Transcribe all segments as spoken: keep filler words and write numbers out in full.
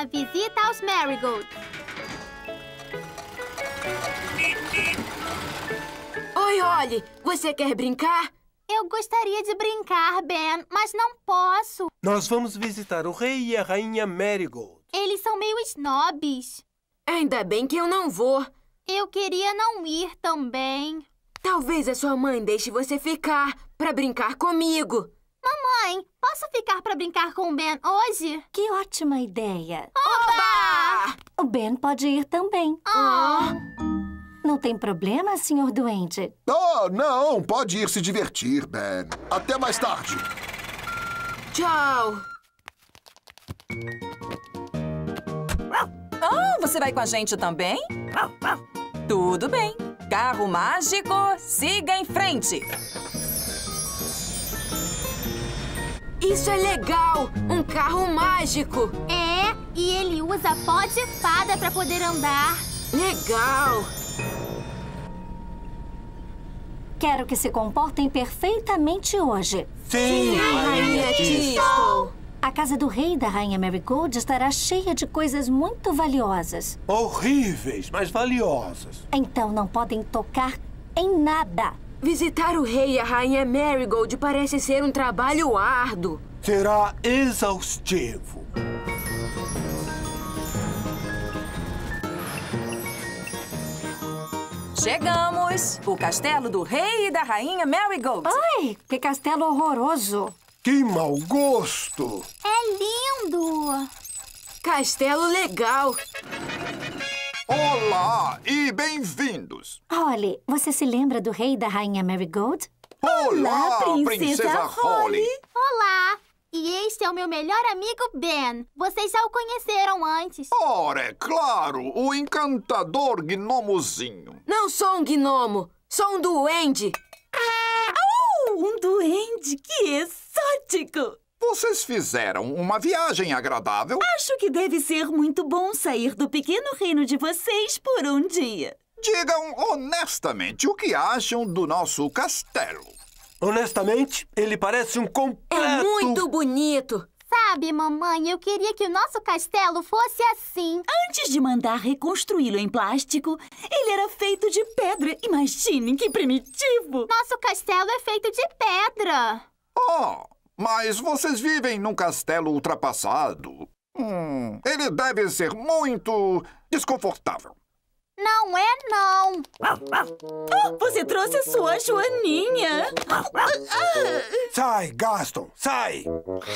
uma visita aos Marigold. Oi, Holly. Você quer brincar? Eu gostaria de brincar, Ben, mas não posso. Nós vamos visitar o rei e a rainha Marigold. Eles são meio snobs. Ainda bem que eu não vou. Eu queria não ir também. Talvez a sua mãe deixe você ficar para brincar comigo. Mamãe, posso ficar para brincar com o Ben hoje? Que ótima ideia. Oba! O Ben pode ir também. Oh. Não tem problema, senhor doente? Oh, não. Pode ir se divertir, Ben. Até mais tarde. Tchau. Oh, você vai com a gente também? Tudo bem. Carro mágico, siga em frente. Isso é legal! Um carro mágico! É, e ele usa pó de fada para poder andar. Legal! Quero que se comportem perfeitamente hoje. Sim, Rainha Tistle! A casa do rei e da rainha Marigold estará cheia de coisas muito valiosas. Horríveis, mas valiosas. Então não podem tocar em nada. Visitar o rei e a rainha Marigold parece ser um trabalho árduo. Será exaustivo. Chegamos! O castelo do rei e da rainha Marigold. Ai, que castelo horroroso! Que mau gosto! É lindo! Castelo legal! Olá e bem-vindos. Holly, você se lembra do rei e da rainha Marigold? Olá, Princesa Holly. Olá! E este é o meu melhor amigo, Ben. Vocês já o conheceram antes. Ora, é claro, o encantador gnomozinho. Não sou um gnomo, sou um duende. Oh, um duende! Que exótico! Vocês fizeram uma viagem agradável? Acho que deve ser muito bom sair do pequeno reino de vocês por um dia. Digam honestamente o que acham do nosso castelo. Honestamente, ele parece um completo... É muito bonito. Sabe, mamãe, eu queria que o nosso castelo fosse assim. Antes de mandar reconstruí-lo em plástico, ele era feito de pedra. Imaginem que primitivo! Nosso castelo é feito de pedra. Oh, mas vocês vivem num castelo ultrapassado. Hum, ele deve ser muito desconfortável. Não é, não. Oh, você trouxe a sua joaninha. Sai, Gaston, sai!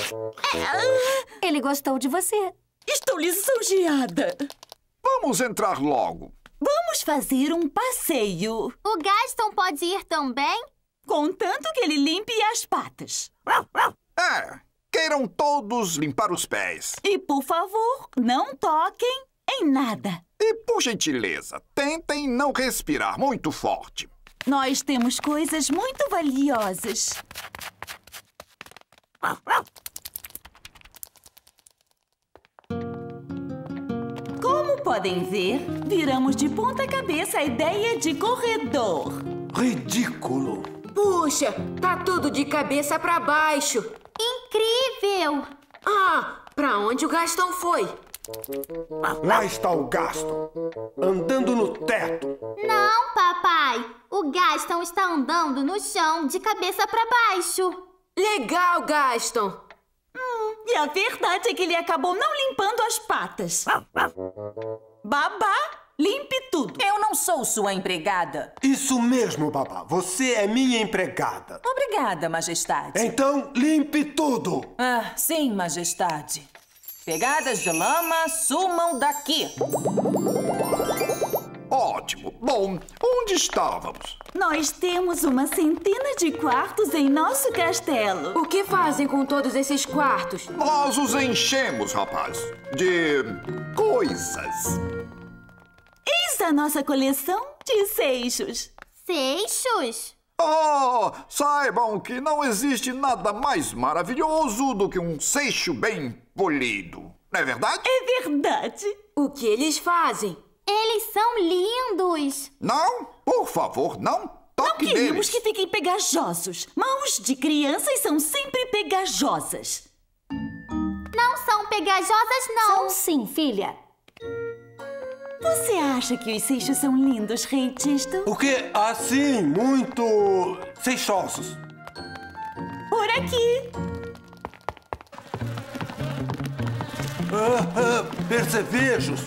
Ele gostou de você. Estou lisonjeada. Vamos entrar logo. Vamos fazer um passeio. O Gaston pode ir também? Contanto que ele limpe as patas. É, queiram todos limpar os pés. E, por favor, não toquem em nada. E, por gentileza, tentem não respirar muito forte. Nós temos coisas muito valiosas. Como podem ver, viramos de ponta cabeça a ideia de corredor. Ridículo! Puxa, tá tudo de cabeça para baixo. Incrível! Ah, pra onde o Gaston foi? Lá está o Gaston, andando no teto. Não, papai. O Gaston está andando no chão de cabeça para baixo. Legal, Gaston. Hum, e a verdade é que ele acabou não limpando as patas. Babá, limpe tudo. Eu não sou sua empregada. Isso mesmo, babá. Você é minha empregada. Obrigada, majestade. Então, limpe tudo. Ah, sim, majestade. Pegadas de lama, sumam daqui. Ótimo. Bom, onde estávamos? Nós temos uma centena de quartos em nosso castelo. O que fazem com todos esses quartos? Nós os enchemos, rapaz, de coisas. Eis a nossa coleção de seixos. Seixos? Oh, saibam que não existe nada mais maravilhoso do que um seixo bem polido. Não é verdade? É verdade. O que eles fazem? Eles são lindos. Não? Por favor, não toque Não queremos neles. que fiquem pegajosos. Mãos de crianças são sempre pegajosas. Não são tão pegajosas, não. São sim, filha. Você acha que os seixos são lindos, Rei Tisto? O quê? Assim, muito seixosos. Por aqui. Ah, ah, percevejos.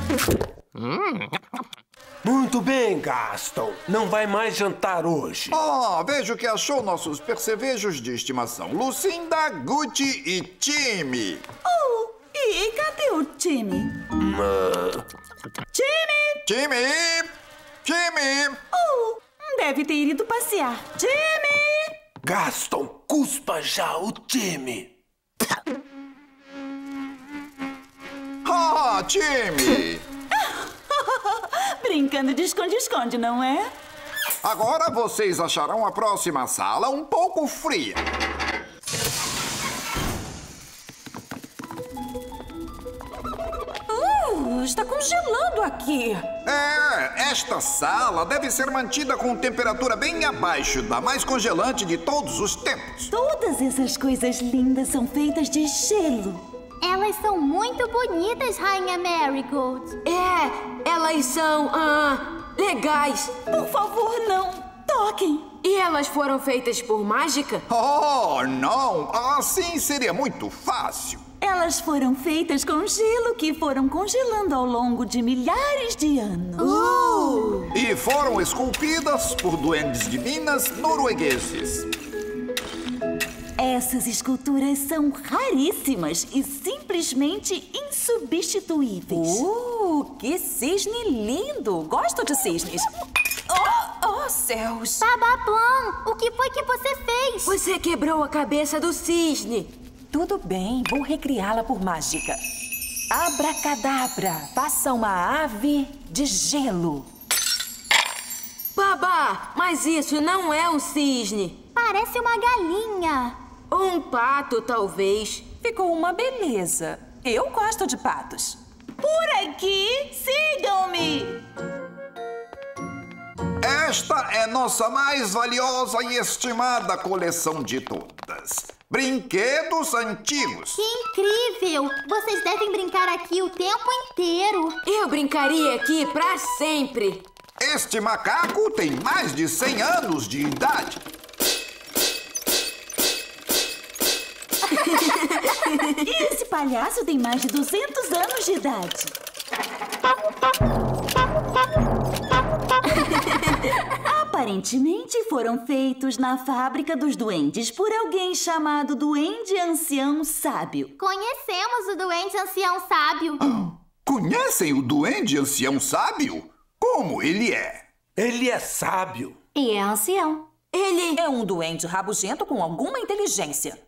Muito bem, Gaston. Não vai mais jantar hoje. Ah, vejo que achou nossos percevejos de estimação. Lucinda, Gucci e Timmy. Oh, e cadê o time? Ah, Time! Timmy! Timmy! Oh, deve ter ido passear. Time! Gaston, cuspa já o time. Ah, Timmy! Brincando de esconde-esconde, não é? Agora vocês acharão a próxima sala um pouco fria. Uh, está congelando aqui. É, esta sala deve ser mantida com temperatura bem abaixo da mais congelante de todos os tempos. Todas essas coisas lindas são feitas de gelo. Elas são muito bonitas, Rainha Marigold. É, elas são, ah, legais. Por favor, não toquem. E elas foram feitas por mágica? Oh, não! Assim seria muito fácil. Elas foram feitas com gelo que foram congelando ao longo de milhares de anos. Uh! E foram esculpidas por duendes de Minas noruegueses. Essas esculturas são raríssimas e simplesmente insubstituíveis. Uh, que cisne lindo. Gosto de cisnes. Oh, oh, céus. Bababam, o que foi que você fez? Você quebrou a cabeça do cisne. Tudo bem, vou recriá-la por mágica. Abracadabra, faça uma ave de gelo. Babá, mas isso não é um cisne. Parece uma galinha. Ou um pato, talvez. Ficou uma beleza. Eu gosto de patos. Por aqui, sigam-me! Esta é nossa mais valiosa e estimada coleção de todas. Brinquedos antigos. Que incrível! Vocês devem brincar aqui o tempo inteiro. Eu brincaria aqui pra sempre. Este macaco tem mais de cem anos de idade. E esse palhaço tem mais de duzentos anos de idade. Aparentemente foram feitos na fábrica dos duendes por alguém chamado Duende Ancião Sábio. Conhecemos o Duende Ancião Sábio. Conhecem o Duende Ancião Sábio? Como ele é? Ele é sábio. E é ancião. Ele é um duende rabugento com alguma inteligência.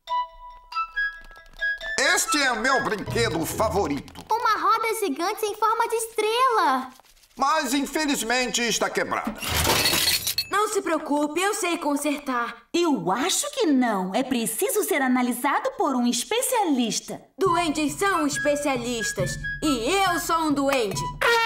Este é o meu brinquedo favorito. Uma roda gigante em forma de estrela. Mas infelizmente está quebrada. Não se preocupe, eu sei consertar. Eu acho que não. É preciso ser analisado por um especialista. Duendes são especialistas. E eu sou um duende.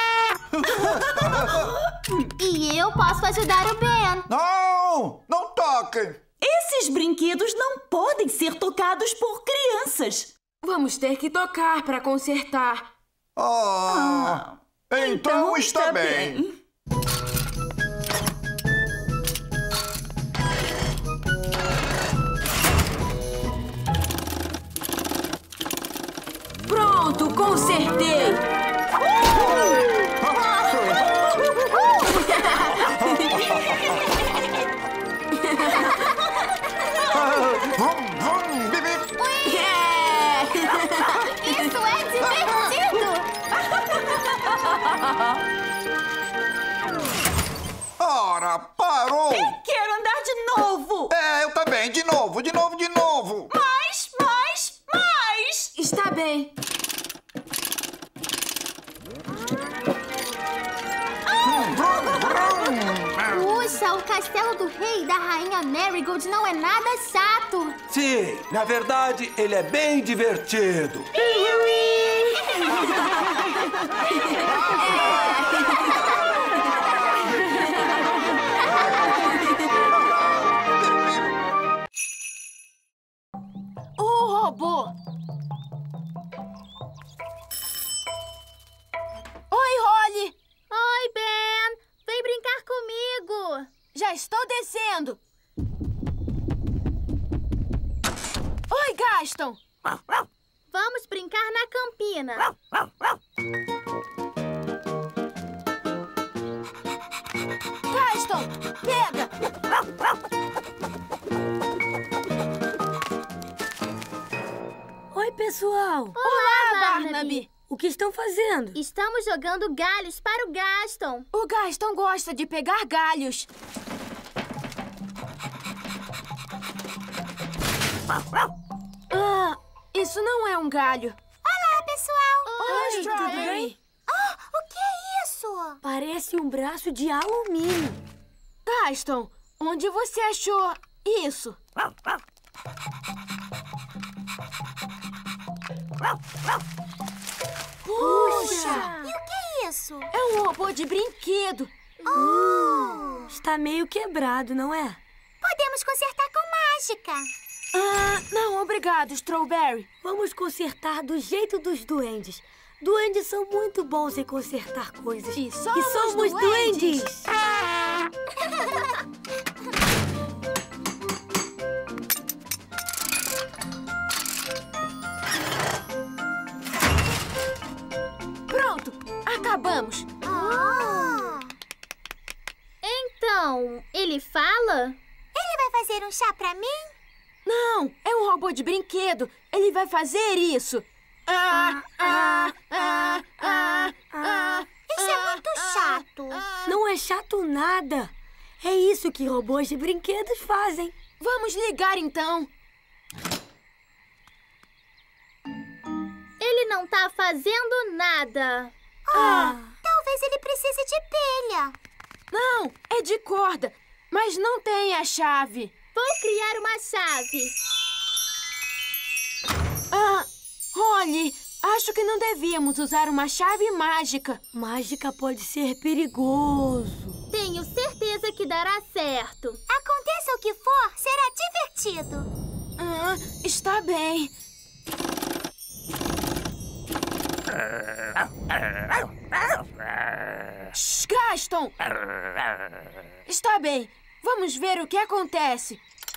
E eu posso ajudar o Ben. Não! Não toquem! Esses brinquedos não podem ser tocados por crianças. Vamos ter que tocar para consertar. Ah, então, está bem. Pronto, consertei. Vum, vum, bibi. É. Isso é divertido. Ora, parou! Quero andar de novo. É, eu também. De novo, de novo, de novo. Mais, mais, mais. Está bem. Puxa, o castelo do rei e da rainha Marigold não é nada chato. Sim, na verdade, ele é bem divertido. O robô. Vamos brincar na campina. Gaston, pega! Oi, pessoal. Olá, Barnaby. O que estão fazendo? Estamos jogando galhos para o Gaston. O Gaston gosta de pegar galhos. Ah, isso não é um galho. Olá, pessoal. Oi, Strawberry. Oh, o que é isso? Parece um braço de alumínio. Gaston, onde você achou isso? Puxa! E o que é isso? É um robô de brinquedo. Oh! Está meio quebrado, não é? Podemos consertar com mágica. Ah, não, obrigado, Strawberry. Vamos consertar do jeito dos duendes. Duendes são muito bons em consertar coisas. E somos, e somos duendes. duendes. Pronto, acabamos. Oh! Então, ele fala? Ele vai fazer um chá pra mim? Não, é um robô de brinquedo. Ele vai fazer isso. Ah, ah, ah, ah, ah, Isso é muito chato. Não é chato nada. É isso que robôs de brinquedos fazem. Vamos ligar então. Ele não tá fazendo nada. Ah, Talvez ele precise de pilha. não, é de corda, mas não tem a chave. Vou criar uma chave. Ah, Holly, acho que não devíamos usar uma chave mágica. Mágica pode ser perigoso. Tenho certeza que dará certo. Aconteça o que for, será divertido. Ah, está bem. Shh, Gaston! Está bem, vamos ver o que acontece.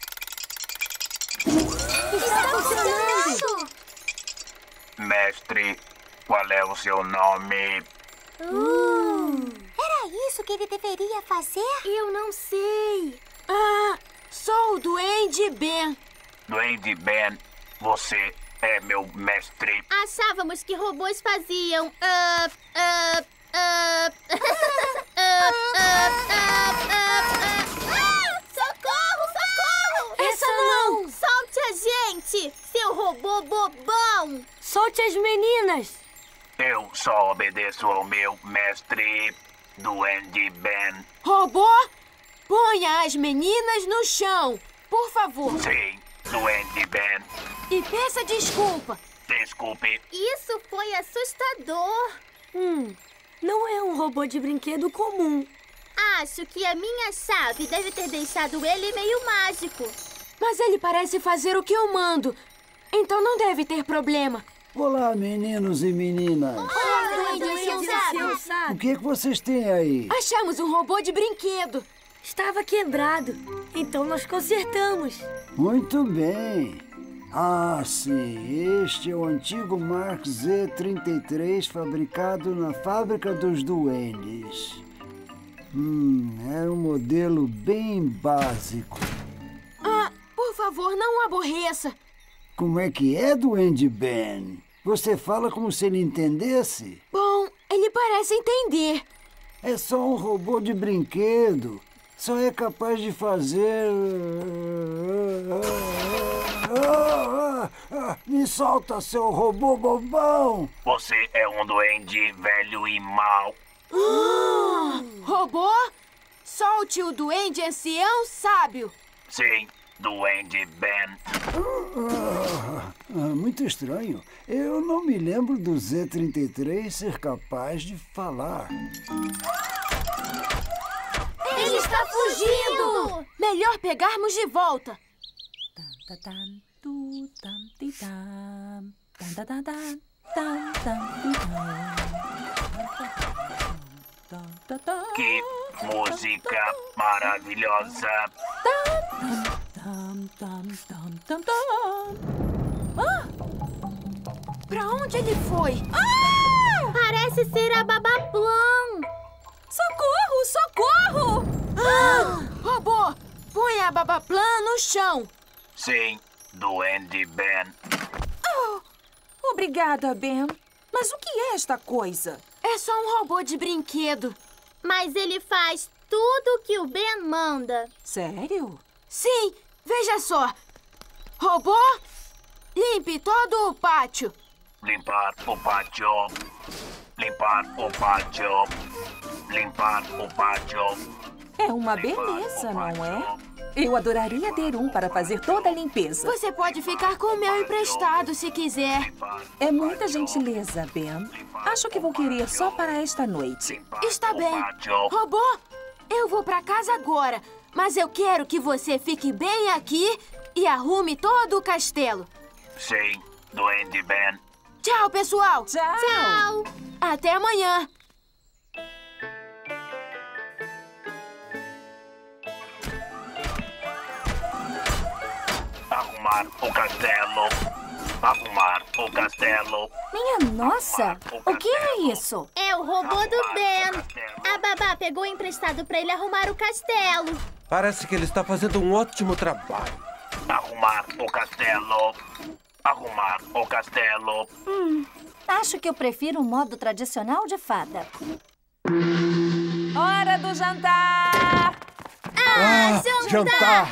Está funcionando! Mestre, qual é o seu nome? Uh, era isso que ele deveria fazer? Eu não sei. Ah, sou o Duende Ben. Duende Ben, você é meu mestre. Achávamos que robôs faziam... ah, ah, ah, ah, ah, ah, ah, ah. Socorro, socorro! Essa não! Solte a gente, seu robô bobão! Solte as meninas. Eu só obedeço ao meu mestre, Duende Ben. Robô, ponha as meninas no chão, por favor. Sim, Duende Ben. E peça desculpa. Desculpe. Isso foi assustador. Hum, não é um robô de brinquedo comum. Acho que a minha chave deve ter deixado ele meio mágico. Mas ele parece fazer o que eu mando, então não deve ter problema. Olá, meninos e meninas. Olá, Duende Sensado. O que é que vocês têm aí? Achamos um robô de brinquedo. Estava quebrado, então nós consertamos. Muito bem. Ah, sim. Este é o antigo Mark Z trinta e três fabricado na Fábrica dos Duendes. Hum, era um modelo bem básico. Ah, por favor, não aborreça. Como é que é, Duende Ben? Você fala como se ele entendesse? Bom, ele parece entender. É só um robô de brinquedo. Só é capaz de fazer... Me solta, seu robô bobão! Você é um duende velho e mau. Ah, robô, solte o duende ancião sábio. Sim, Duende Ben. Ah, ah, muito estranho. Eu não me lembro do Z trinta e três ser capaz de falar. Ele está fugindo! Melhor pegarmos de volta. Que música maravilhosa. Ah, Pra onde ele foi? Ah! Parece ser a Babaplan. Socorro! Socorro! Ah! Robô, põe a Babaplan no chão. Sim, Duende Ben. Oh, obrigada, Ben. Mas o que é esta coisa? É só um robô de brinquedo. Mas ele faz tudo que o Ben manda. Sério? Sim, veja só. Robô, limpe todo o pátio. Limpar o pátio. Limpar o pátio. Limpar o pátio. É uma beleza, não é? Eu adoraria ter um para fazer toda a limpeza. Você pode ficar com o meu emprestado se quiser. É muita gentileza, Ben. Acho que vou querer só para esta noite. Está bem. Robô, eu vou para casa agora, mas eu quero que você fique bem aqui e arrume todo o castelo. Sim, Duende Ben. Tchau, pessoal. Tchau. Tchau. Até amanhã. Arrumar o castelo. Arrumar o castelo. Minha nossa! O que é isso? É o robô do Ben. A Babá pegou emprestado pra ele arrumar o castelo. Parece que ele está fazendo um ótimo trabalho. Arrumar o castelo. Arrumar o castelo. Hum, acho que eu prefiro o modo tradicional de fada. Hora do jantar! Ah, Ah, jantar! jantar!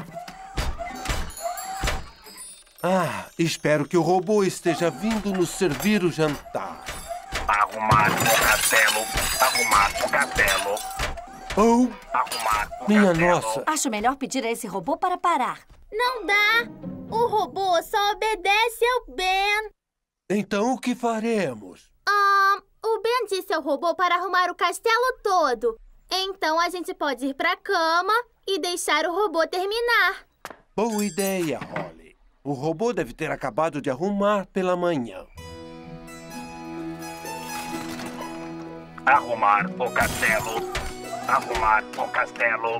Ah, espero que o robô esteja vindo nos servir o jantar. Arrumar o castelo. Arrumar o castelo. Oh, Arrumar o minha castelo. nossa! Acho melhor pedir a esse robô para parar. Não dá. O robô só obedece ao Ben. Então o que faremos? Ah, o Ben disse ao robô para arrumar o castelo todo. Então a gente pode ir pra cama e deixar o robô terminar. Boa ideia, Holly. O robô deve ter acabado de arrumar pela manhã. Arrumar o castelo. Arrumar o castelo.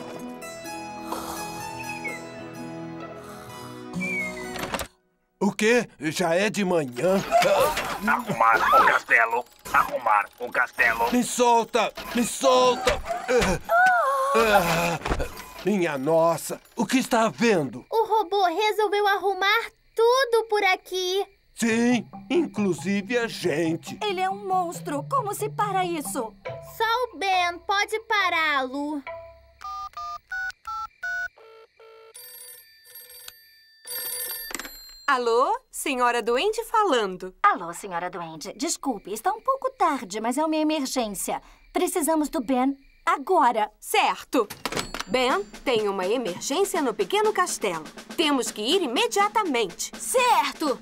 O quê? Já é de manhã? Arrumar o castelo. Arrumar o castelo. Me solta! Me solta! Ah, ah, minha nossa! O que está havendo? O robô resolveu arrumar tudo por aqui. Sim, inclusive a gente. Ele é um monstro. Como se para isso? Só o Ben pode pará-lo. Alô? Senhora Duende falando. Alô, senhora Duende. Desculpe, está um pouco tarde, mas é uma emergência. Precisamos do Ben agora. Certo. Ben, tem uma emergência no pequeno castelo. Temos que ir imediatamente. Certo!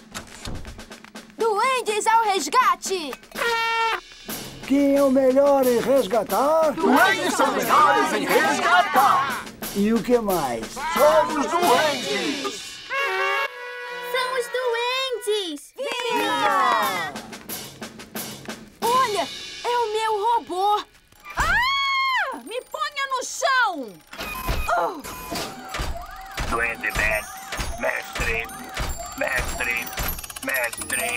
Duendes ao resgate! Quem é o melhor em resgatar? Duendes são melhores em resgatar! E o que mais? Somos duendes! São os duendes! Viva! Olha, é o meu robô! Ah! Me ponha no chão! Oh. Duende Ben. Mestre. Mestre. Mestre.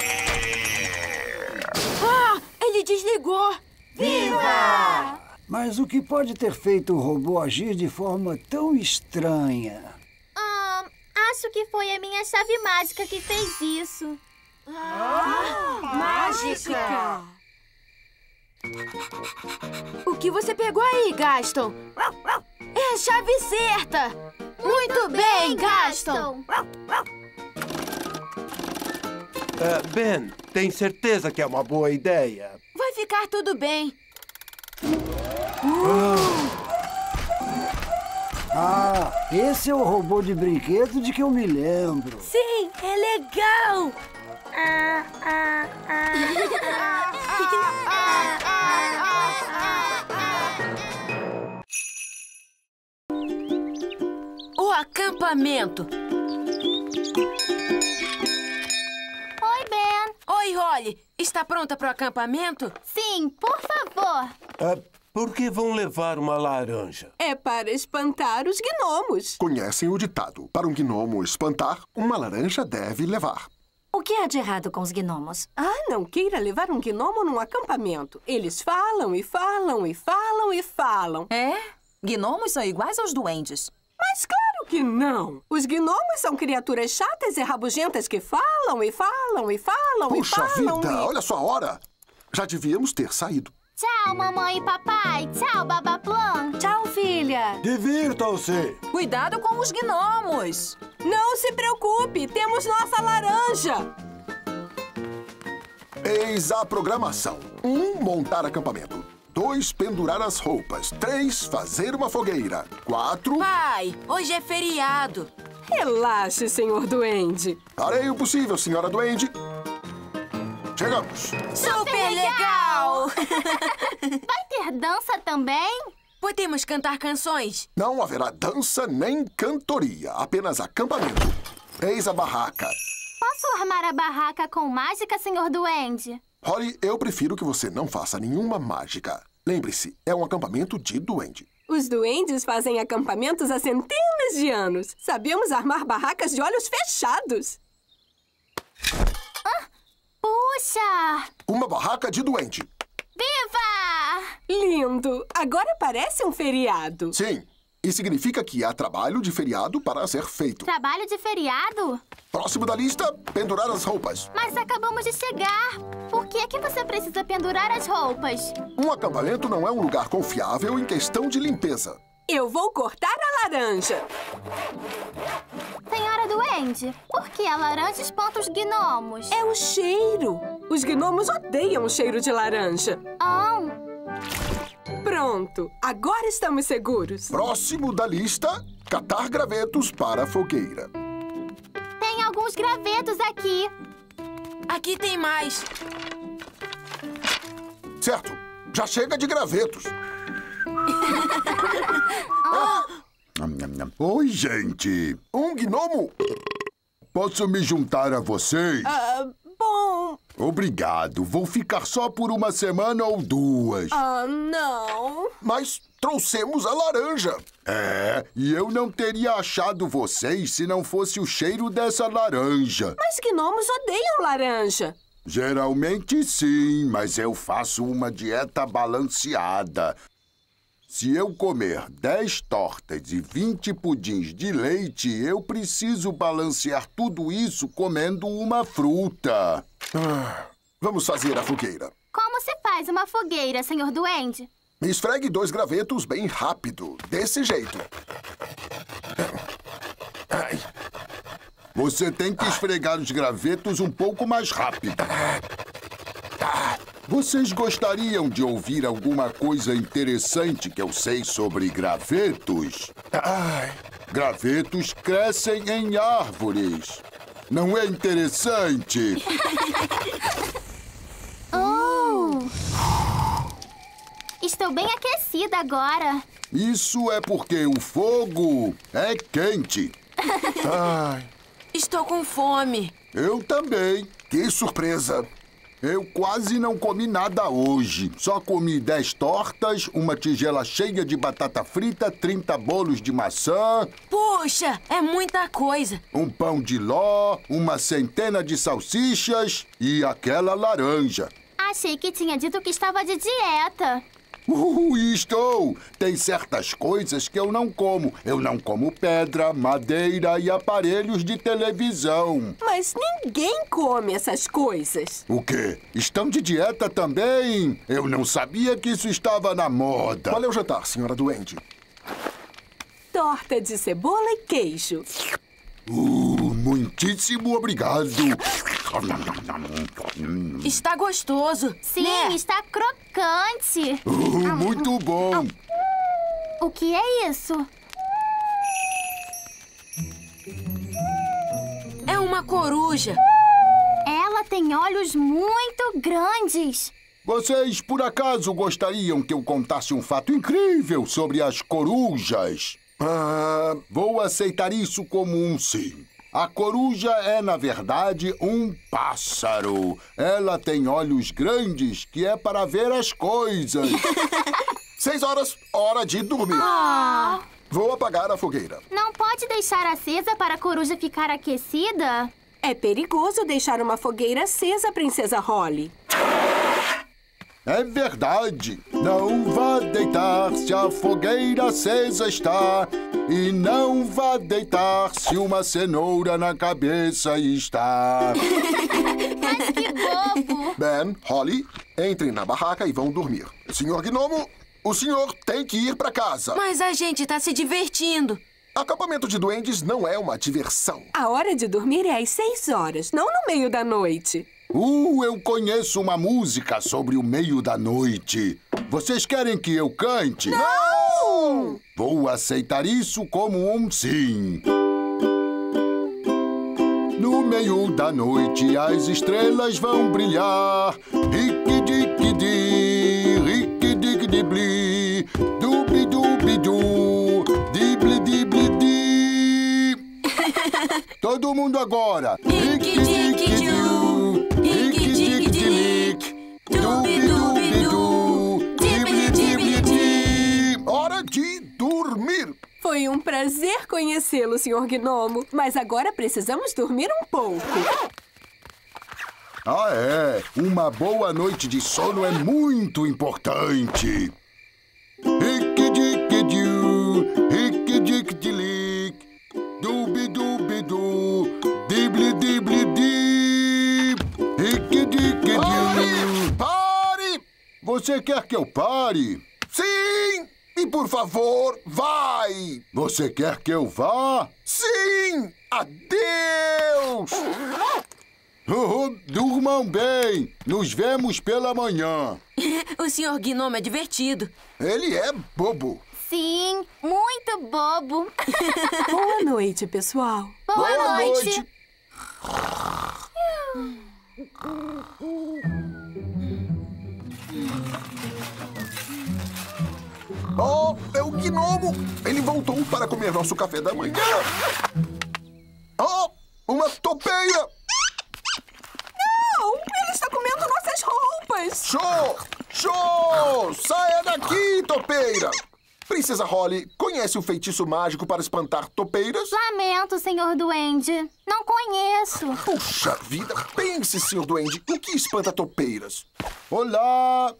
Ah, ele desligou! Viva! Mas o que pode ter feito o robô agir de forma tão estranha? Ah, acho que foi a minha chave mágica que fez isso. Ah, mágica! O que você pegou aí, Gaston? É a chave certa! Muito bem, Gaston! Uh, Ben, tem certeza que é uma boa ideia? Vai ficar tudo bem. Ah, esse é o robô de brinquedo de que eu me lembro. Sim, é legal! Ah, ah, ah, O acampamento. Oi, Ben. Oi, Holly. Está pronta para o acampamento? Sim, por favor. Uh, por que vão levar uma laranja? É para espantar os gnomos. Conhecem o ditado: para um gnomo espantar, uma laranja deve levar. O que há de errado com os gnomos? Ah, não queira levar um gnomo num acampamento. Eles falam e falam e falam e falam. É? Gnomos são iguais aos duendes. Mas claro que não. Os gnomos são criaturas chatas e rabugentas que falam e falam e falam Puxa e falam vida, e... olha só a hora. Já devíamos ter saído. Tchau, mamãe e papai. Tchau, Babaplan. Tchau, filha. Divirtam-se. Cuidado com os gnomos. Não se preocupe, temos nossa laranja. Eis a programação. Um, montar acampamento. Dois, pendurar as roupas. Três, fazer uma fogueira. Quatro... Pai, hoje é feriado. Relaxe, senhor duende. Farei o possível, senhora duende. Chegamos. Super legal! Vai ter dança também? Podemos cantar canções? Não haverá dança nem cantoria, apenas acampamento. Eis a barraca. Posso armar a barraca com mágica, senhor duende? Holly, eu prefiro que você não faça nenhuma mágica. Lembre-se, é um acampamento de duende. Os duendes fazem acampamentos há centenas de anos. Sabemos armar barracas de olhos fechados. Ah, puxa! Uma barraca de duende. Viva! Lindo! Agora parece um feriado. Sim, e significa que há trabalho de feriado para ser feito. Trabalho de feriado? Próximo da lista, pendurar as roupas. Mas acabamos de chegar. Por que é que você precisa pendurar as roupas? Um acampamento não é um lugar confiável em questão de limpeza. Eu vou cortar a laranja. Senhora duende, por que a laranja espanta os gnomos? É o cheiro. Os gnomos odeiam o cheiro de laranja. Oh. Pronto, agora estamos seguros. Próximo da lista, catar gravetos para a fogueira. Tem alguns gravetos aqui. Aqui tem mais. Certo, já chega de gravetos. Ah. Oi, gente. Um gnomo? Posso me juntar a vocês? Ah, bom... Obrigado. Vou ficar só por uma semana ou duas. Ah, não. Mas trouxemos a laranja. É, e eu não teria achado vocês se não fosse o cheiro dessa laranja. Mas gnomos odeiam laranja. Geralmente sim, mas eu faço uma dieta balanceada. Se eu comer dez tortas e vinte pudins de leite, eu preciso balancear tudo isso comendo uma fruta. Ah, vamos fazer a fogueira. Como se faz uma fogueira, senhor duende? Esfregue dois gravetos bem rápido, desse jeito. Ai. Você tem que esfregar os gravetos um pouco mais rápido. Vocês gostariam de ouvir alguma coisa interessante que eu sei sobre gravetos? Ai. Gravetos crescem em árvores. Não é interessante? Oh! Estou bem aquecida agora. Isso é porque o fogo é quente. Ai. Estou com fome. Eu também. Que surpresa! Eu quase não comi nada hoje. Só comi dez tortas, uma tigela cheia de batata frita, trinta bolos de maçã... Puxa, é muita coisa. Um pão de ló, uma centena de salsichas e aquela laranja. Achei que tinha dito que estava de dieta. Uh, estou! Tem certas coisas que eu não como. Eu não como pedra, madeira e aparelhos de televisão. Mas ninguém come essas coisas. O quê? Estão de dieta também? Eu não sabia que isso estava na moda. Qual é o jantar, senhora duende? Torta de cebola e queijo. Uh, muitíssimo obrigado. Está gostoso. Sim, né? está crocante. Uh, muito bom. O que é isso? É uma coruja. Ela tem olhos muito grandes. Vocês, por acaso, gostariam que eu contasse um fato incrível sobre as corujas? Ah, vou aceitar isso como um sim. A coruja é, na verdade, um pássaro. Ela tem olhos grandes que é para ver as coisas. Seis horas, hora de dormir. Oh. Vou apagar a fogueira. Não pode deixar acesa para a coruja ficar aquecida? É perigoso deixar uma fogueira acesa, Princesa Holly. É verdade. Não vá deitar se a fogueira acesa está. E não vá deitar se uma cenoura na cabeça está. Mas que bobo! Ben, Holly, entrem na barraca e vão dormir. Senhor Gnomo, o senhor tem que ir para casa. Mas a gente tá se divertindo. Acampamento de duendes não é uma diversão. A hora de dormir é às seis horas, não no meio da noite. Uh, eu conheço uma música sobre o meio da noite. Vocês querem que eu cante? Não! Vou aceitar isso como um sim. No meio da noite as estrelas vão brilhar. Rique-dique-di, rique-dique-di-bli, dubi-dubi-du, dibli-dibli-di. Todo mundo agora. Rique-dique-du, rique-dique-di-lic, dubi-dubi-du, dibli-dibli-di. Hora de dormir. Foi um prazer conhecê-lo, senhor Gnomo. Mas agora precisamos dormir um pouco. Ah, é. Uma boa noite de sono é muito importante. Rique-dique-diu, rique-dique-di-lic, dubi-dubi-du, dibli-dibli-di, rique-dique-diu. Pare! Pare! Você quer que eu pare? Sim! E por favor, vai! Você quer que eu vá? Sim! Adeus! Oh, durmam bem! Nos vemos pela manhã. O senhor Gnomo é divertido. Ele é bobo. Sim, muito bobo. Boa noite, pessoal. Boa, Boa noite. noite. Oh, é o Gnomo! Ele voltou para comer nosso café da manhã. Oh, uma topeira! Não! Ele está comendo nossas roupas! Show! Show! Saia daqui, topeira! Princesa Holly, conhece o feitiço mágico para espantar topeiras? Lamento, senhor Duende. Não conheço. Puxa vida! Pense, senhor Duende, o que espanta topeiras? Olá!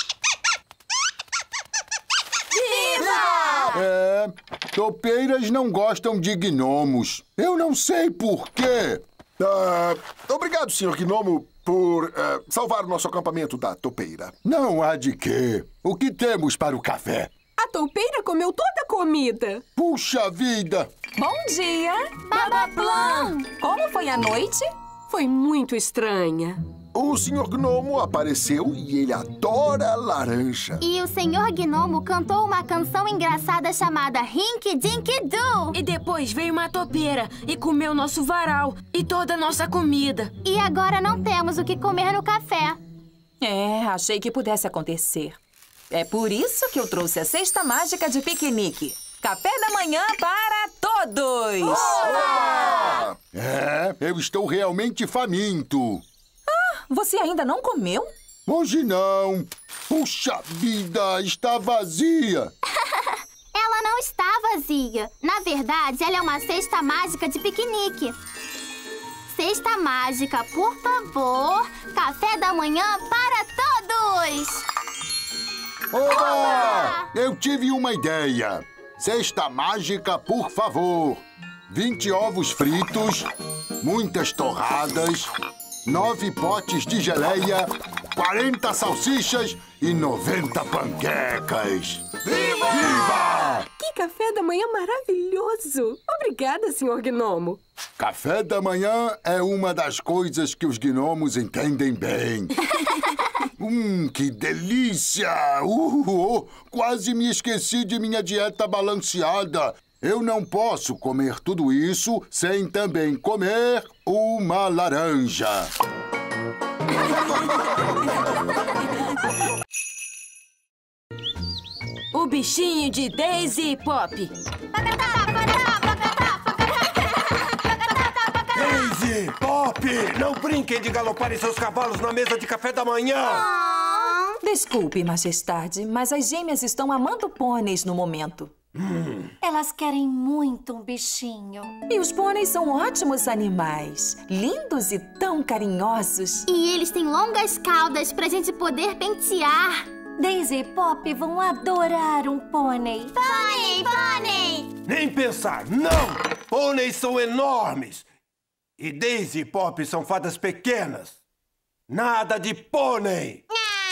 É, topeiras não gostam de gnomos. Eu não sei por quê. Ah, obrigado, senhor Gnomo, por ah, salvar o nosso acampamento da topeira. Não há de quê. O que temos para o café? A toupeira comeu toda a comida. Puxa vida! Bom dia! Babaplan! Como foi a noite? Foi muito estranha. O senhor Gnomo apareceu e ele adora laranja. E o senhor Gnomo cantou uma canção engraçada chamada Rink Dink Doo. E depois veio uma topeira e comeu nosso varal e toda a nossa comida. E agora não temos o que comer no café. É, achei que pudesse acontecer. É por isso que eu trouxe a cesta mágica de piquenique. Café da manhã para todos! Olá! É, eu estou realmente faminto. Você ainda não comeu? Hoje não. Puxa vida, está vazia. Ela não está vazia. Na verdade, ela é uma cesta mágica de piquenique. Cesta mágica, por favor. Café da manhã para todos! Olá! Eu tive uma ideia. Cesta mágica, por favor. vinte ovos fritos, muitas torradas, nove potes de geleia, quarenta salsichas e noventa panquecas. Viva! Viva! Que café da manhã maravilhoso! Obrigada, senhor Gnomo. Café da manhã é uma das coisas que os gnomos entendem bem. Hum, que delícia! Uh, uh, quase me esqueci de minha dieta balanceada. Eu não posso comer tudo isso sem também comer uma laranja. O bichinho de Daisy e Pop. Daisy, Pop, não brinquem de galopar em seus cavalos na mesa de café da manhã. Desculpe, majestade, mas as gêmeas estão amando pôneis no momento. Hum. Elas querem muito um bichinho. E os pôneis são ótimos animais. Lindos e tão carinhosos. E eles têm longas caudas pra gente poder pentear. Daisy e Pop vão adorar um pônei. Pônei, pônei! Nem pensar, não! Pôneis são enormes. E Daisy e Pop são fadas pequenas. Nada de pônei!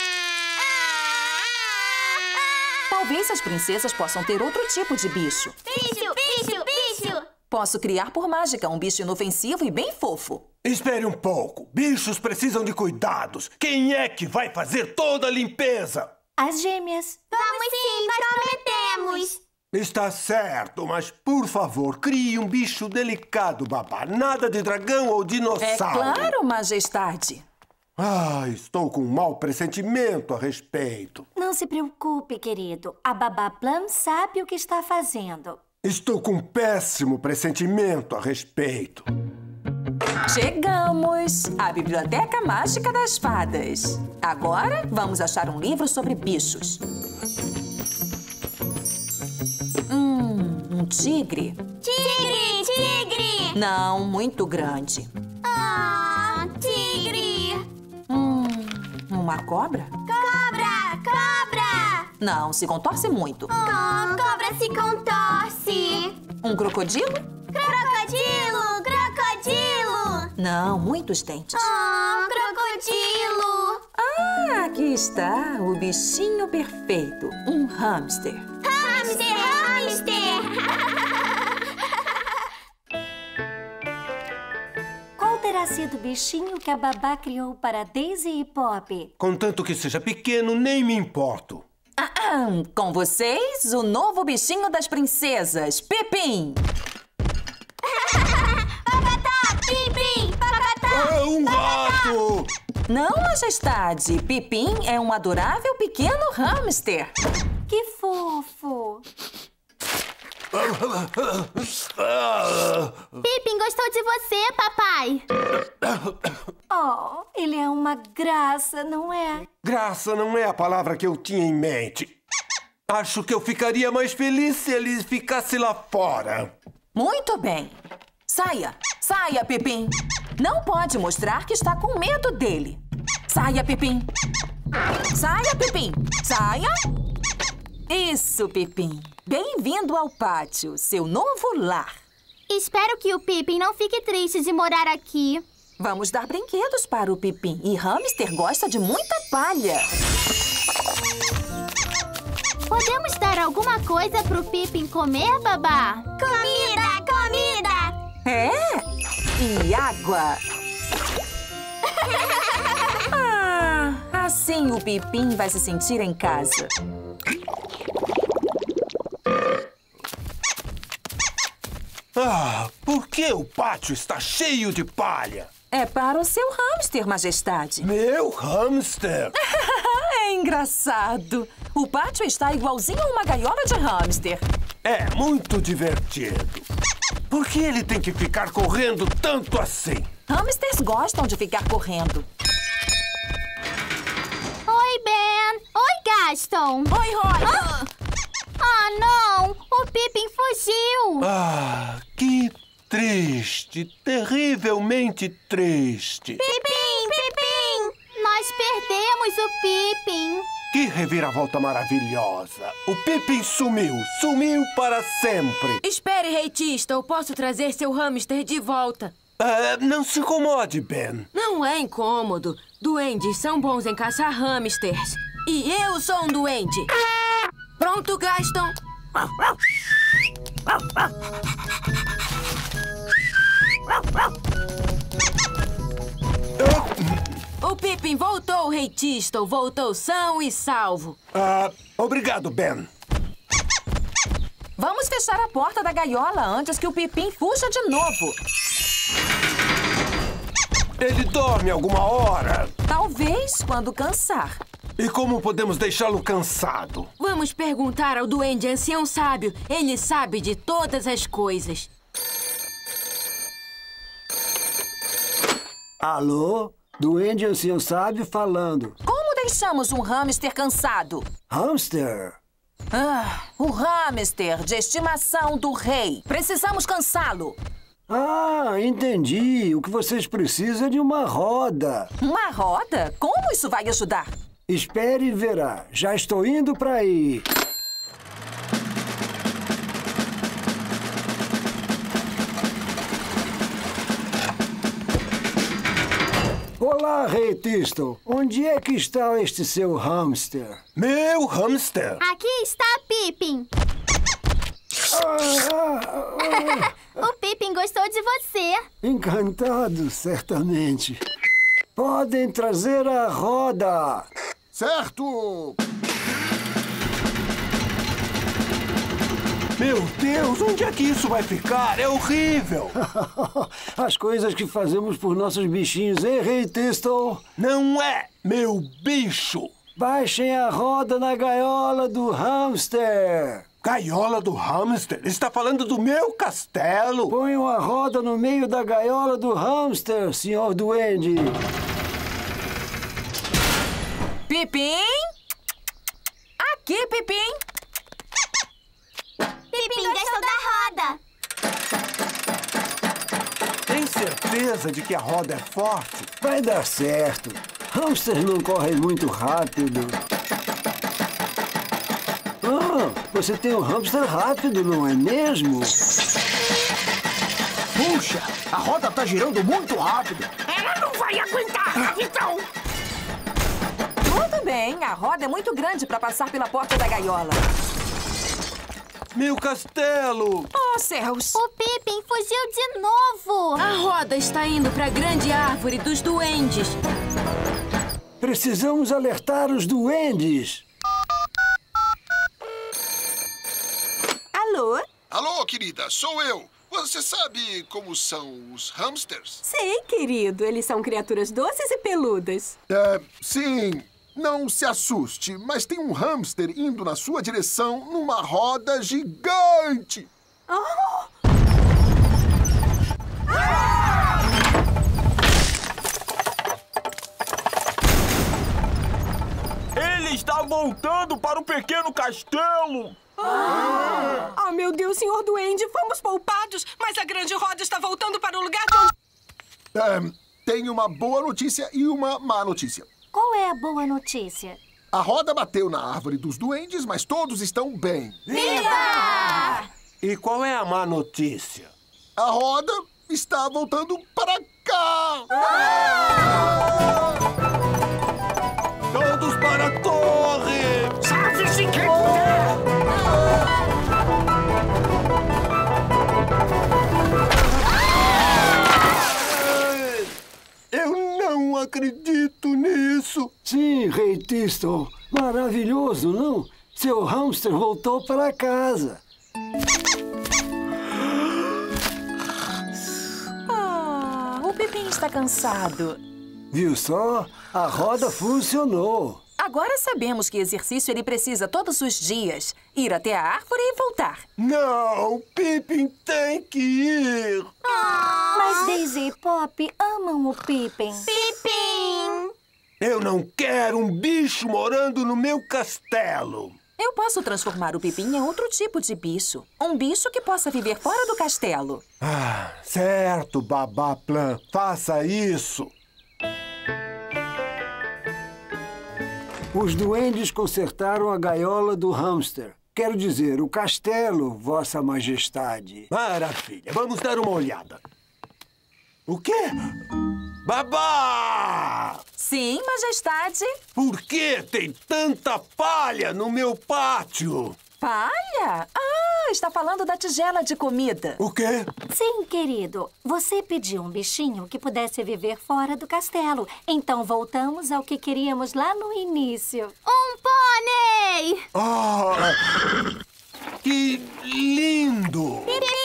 Talvez as princesas possam ter outro tipo de bicho. Bicho, bicho, bicho! Posso criar por mágica um bicho inofensivo e bem fofo. Espere um pouco. Bichos precisam de cuidados. Quem é que vai fazer toda a limpeza? As gêmeas. Vamos sim, prometemos. Está certo, mas por favor, crie um bicho delicado, babá. Nada de dragão ou dinossauro. É claro, majestade. Ah, estou com um mau pressentimento a respeito. Não se preocupe, querido. A Babá Plum sabe o que está fazendo. Estou com um péssimo pressentimento a respeito. Chegamos! A Biblioteca Mágica das Fadas. Agora, vamos achar um livro sobre bichos. Hum, um tigre. Tigre, tigre! Não, muito grande. Ah, tigre! Hum, uma cobra? Cobra, cobra! Não, se contorce muito. Oh, cobra se contorce! Um crocodilo? Crocodilo, crocodilo! Não, muitos dentes. Oh, crocodilo! Ah, aqui está o bichinho perfeito. Um hamster. Hamster, hamster! Qual terá sido o bichinho que a babá criou para Daisy e Pop? Contanto que seja pequeno, nem me importo. Ah, ah, com vocês, o novo bichinho das princesas, Pipim! Pacatá, Pipim, pacatá! É um rato! Não, majestade. Pipim é um adorável pequeno hamster. Que fofo! Pipim gostou de você, papai. Oh, ele é uma graça, não é? Graça não é a palavra que eu tinha em mente. Acho que eu ficaria mais feliz se ele ficasse lá fora. Muito bem. Saia, saia, Pipim. Não pode mostrar que está com medo dele. Saia, Pipim. Saia, Pipim. Saia. Isso, Pipim. Bem-vindo ao pátio, seu novo lar. Espero que o Pipim não fique triste de morar aqui. Vamos dar brinquedos para o Pipim. E hamster gosta de muita palha. Podemos dar alguma coisa pro Pipim comer, babá? Comida, comida! É? E água. Ah, assim o Pipim vai se sentir em casa. Ah, por que o pátio está cheio de palha? É para o seu hamster, majestade. Meu hamster? É engraçado. O pátio está igualzinho a uma gaiola de hamster. É muito divertido. Por que ele tem que ficar correndo tanto assim? Hamsters gostam de ficar correndo. Oi, Ben. Oi, Gaston. Oi, Roy. Ah, ah não. O Pipim fugiu. Ah, que triste. Terrivelmente triste. Pipim, Pipim. Nós perdemos o Pipim. Que reviravolta maravilhosa. O Pipim sumiu. Sumiu para sempre. Espere, Rei Tista. Eu posso trazer seu hamster de volta. Ah, não se incomode, Ben. Não é incômodo. Duendes são bons em caçar hamsters. E eu sou um duende. Pronto, Gaston? O Pipim voltou, Rei Tistle. Voltou são e salvo. Ah, obrigado, Ben. Vamos fechar a porta da gaiola antes que o Pipim fuja de novo. Ele dorme alguma hora? Talvez quando cansar. E como podemos deixá-lo cansado? Vamos perguntar ao duende ancião sábio. Ele sabe de todas as coisas. Alô? Duende ancião sábio falando. Como deixamos um hamster cansado? Hamster? Ah, o hamster de estimação do rei. Precisamos cansá-lo. Ah, entendi. O que vocês precisam é de uma roda. Uma roda? Como isso vai ajudar? Espere e verá. Já estou indo para aí. Olá, Rei Tistle. Onde é que está este seu hamster? Meu hamster? Aqui está Pippin. Ah, ah, ah. O Pippin gostou de você. Encantado, certamente. Podem trazer a roda. Certo! Meu Deus, onde é que isso vai ficar? É horrível! As coisas que fazemos por nossos bichinhos, hein, Rei Tistle? Não é, meu bicho! Baixem a roda na gaiola do hamster. Gaiola do hamster? Está falando do meu castelo? Ponham a roda no meio da gaiola do hamster, senhor Duende. Pippin? Aqui, Pippin. Pippin gostou da roda. Tem certeza de que a roda é forte? Vai dar certo. Hamsters não correm muito rápido. Ah, você tem um hamster rápido, não é mesmo? Puxa, a roda tá girando muito rápido. Ela não vai aguentar, então. Tudo bem, a roda é muito grande para passar pela porta da gaiola. Meu castelo! Oh, céus! O Pippin fugiu de novo. A roda está indo para a grande árvore dos duendes. Precisamos alertar os duendes. Alô? Alô, querida, sou eu. Você sabe como são os hamsters? Sei, querido. Eles são criaturas doces e peludas. É, sim. Não se assuste, mas tem um hamster indo na sua direção numa roda gigante. Oh! Ele está voltando para o pequeno castelo! Ah! Oh, meu Deus, senhor Duende, fomos poupados, mas a grande roda está voltando para o lugar de onde... É, tem uma boa notícia e uma má notícia. Qual é a boa notícia? A roda bateu na árvore dos duendes, mas todos estão bem. Viva! E qual é a má notícia? A roda está voltando para cá! Ah! Todos para a torre! Salve-se quem puder! Eu não acredito nisso! Sim, Rei Tistle. Maravilhoso, não? Seu hamster voltou para casa. Ah, o Pippin está cansado. Viu só? A roda funcionou. Agora sabemos que exercício ele precisa todos os dias. Ir até a árvore e voltar. Não, Pippin tem que ir. Ah, mas Daisy e Pop amam o Pippin. Pippin! Eu não quero um bicho morando no meu castelo. Eu posso transformar o Pippin em outro tipo de bicho. Um bicho que possa viver fora do castelo. Ah, certo, Babá Plan. Faça isso. Os duendes consertaram a gaiola do hamster. Quero dizer, o castelo, Vossa Majestade. Maravilha. Vamos dar uma olhada. O quê? Babá! Sim, Majestade. Por que tem tanta palha no meu pátio? Palha? Ah, está falando da tigela de comida. O quê? Sim, querido. Você pediu um bichinho que pudesse viver fora do castelo. Então voltamos ao que queríamos lá no início. Um pônei! Ah, que lindo! Pippin!